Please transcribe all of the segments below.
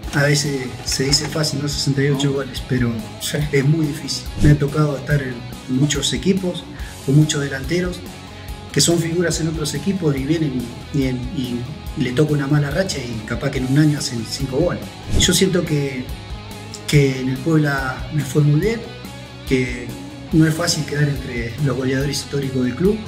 A veces se dice fácil, ¿no? 68 goles, pero es muy difícil. Me ha tocado estar en muchos equipos, con muchos delanteros, que son figuras en otros equipos y vienen y le toca una mala racha y capaz que en un año hacen 5 goles. Yo siento que en el Puebla me fue muy bien, que no es fácil quedar entre los goleadores históricos del club,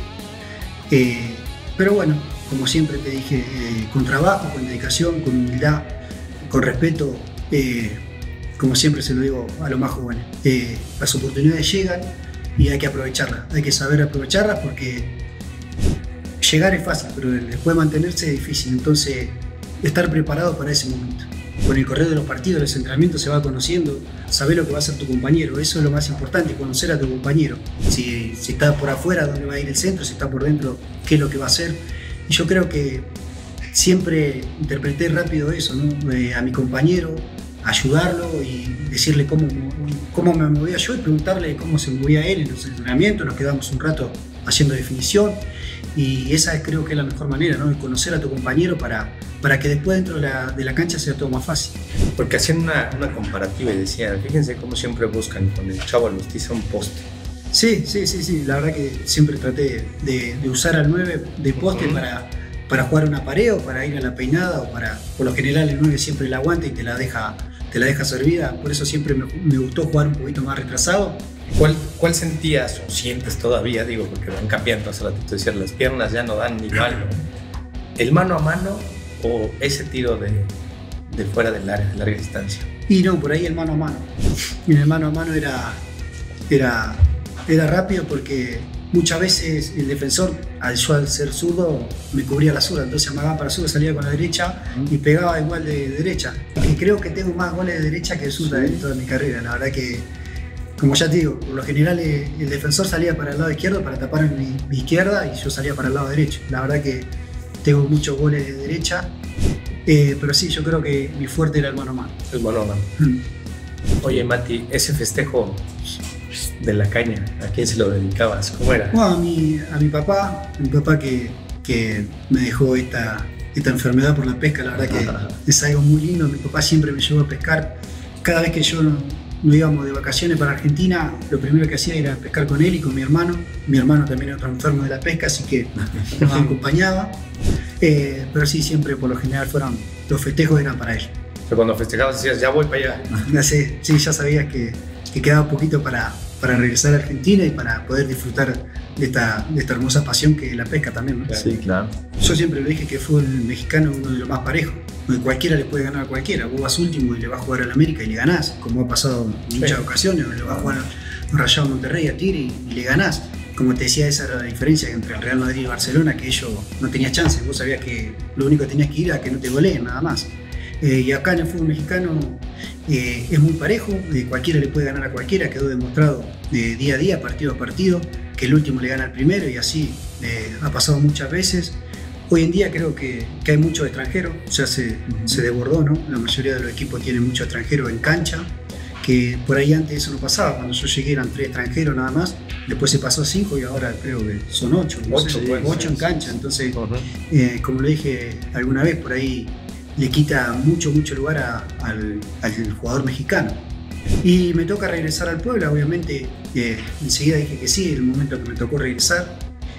pero bueno, como siempre te dije, con trabajo, con dedicación, con humildad, con respeto, como siempre se lo digo a los más jóvenes, las oportunidades llegan y hay que aprovecharlas, hay que saber aprovecharlas porque llegar es fácil, pero después mantenerse es difícil, entonces estar preparado para ese momento. Con el correr de los partidos, los entrenamientos se va conociendo, saber lo que va a hacer tu compañero, eso es lo más importante, conocer a tu compañero. Si está por afuera, dónde va a ir el centro, si está por dentro, qué es lo que va a hacer. Y yo creo que siempre interpreté rápido eso, ¿no? A mi compañero, ayudarlo y decirle cómo me movía yo y preguntarle cómo se movía él en los entrenamientos. Nos quedamos un rato haciendo definición y esa creo que es la mejor manera, ¿no? De conocer a tu compañero para que después dentro de la cancha sea todo más fácil. Porque haciendo una comparativa y decía, fíjense cómo siempre buscan con el Chavo Alustiza un poste. Sí, la verdad que siempre traté de usar al 9 de poste para jugar una pared o para ir a la peinada o por lo general el 9 siempre la aguanta y te la deja servida, por eso siempre me gustó jugar un poquito más retrasado. ¿Cuál sentías o sientes todavía, digo, porque van cambiando hace ratito, decir, las piernas ya no dan igual, ¿no? ¿El mano a mano o ese tiro de fuera del área, de larga distancia? Y no, por ahí el mano a mano. En el mano a mano era rápido porque muchas veces el defensor, al ser zurdo, me cubría la zurda, entonces amagaba para zurda, salía con la derecha y pegaba igual de derecha. Y creo que tengo más goles de derecha que de zurda en toda mi carrera, la verdad que, como ya te digo, por lo general el defensor salía para el lado izquierdo para tapar mi izquierda y yo salía para el lado derecho. La verdad que tengo muchos goles de derecha, pero sí, yo creo que mi fuerte era el mano a mano. El mano a mano. Oye, Mati, ese festejo de la caña, ¿a quién se lo dedicabas? ¿Cómo era? Bueno, a mi papá que me dejó esta enfermedad por la pesca, la verdad que es algo muy lindo. Mi papá siempre me llevó a pescar. Cada vez que yo nos íbamos de vacaciones para Argentina, lo primero que hacía era pescar con él y con mi hermano. Mi hermano también era otro enfermo de la pesca, así que nos acompañaba. Pero sí, siempre por lo general los festejos eran para él. O sea, cuando festejabas decías, ya voy para allá. Sí, ya sabías que quedaba poquito para regresar a Argentina y para poder disfrutar de esta hermosa pasión que es la pesca también, ¿no? Sí, claro. Yo siempre lo dije que fue el mexicano uno de los más parejos, donde cualquiera le puede ganar a cualquiera. Vos vas último y le vas a jugar al América y le ganás, como ha pasado en muchas ocasiones, o le vas a jugar a Rayados Monterrey, a Tigre y le ganás. Como te decía, esa era la diferencia entre el Real Madrid y Barcelona, que ellos no tenían chance, vos sabías que lo único que tenías que ir era que no te goleen, nada más. Y acá en el fútbol mexicano es muy parejo, cualquiera le puede ganar a cualquiera, quedó demostrado día a día, partido a partido, que el último le gana al primero y así ha pasado muchas veces. Hoy en día creo que hay muchos extranjeros, ya se desbordó, ¿no? La mayoría de los equipos tienen muchos extranjeros en cancha, que por ahí antes eso no pasaba, cuando yo llegué eran 3 extranjeros nada más, después se pasó a 5 y ahora creo que son 8 en cancha, entonces como lo dije alguna vez, por ahí le quita mucho lugar al jugador mexicano. Y me toca regresar al Puebla, obviamente, enseguida dije que sí, el momento que me tocó regresar.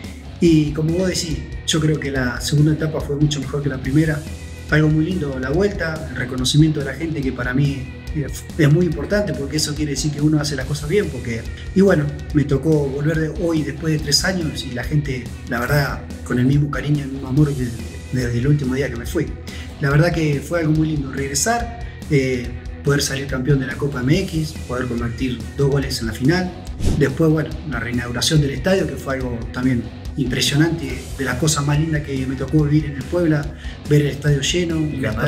Y como vos decís, yo creo que la segunda etapa fue mucho mejor que la primera. Algo muy lindo la vuelta, el reconocimiento de la gente, que para mí es muy importante porque eso quiere decir que uno hace las cosas bien. Y bueno, me tocó volver hoy después de 3 años y la gente, la verdad, con el mismo cariño, el mismo amor desde el último día que me fui. La verdad que fue algo muy lindo regresar, poder salir campeón de la Copa MX, poder convertir 2 goles en la final. Después, bueno, la reinauguración del estadio, que fue algo también impresionante, de las cosas más lindas que me tocó vivir en el Puebla, ver el estadio lleno, ganar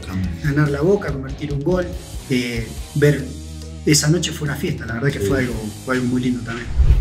la Boca, convertir un gol, ver esa noche fue una fiesta, la verdad que fue algo muy lindo también.